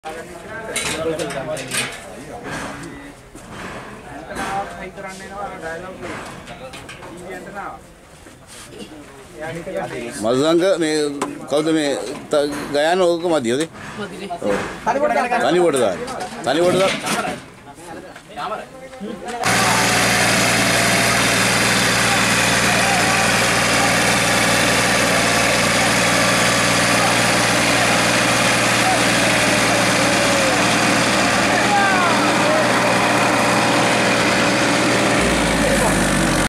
මසංග මේ කවුද මේ ගයාන ඕක මදියද? තනි කොට දාන්න.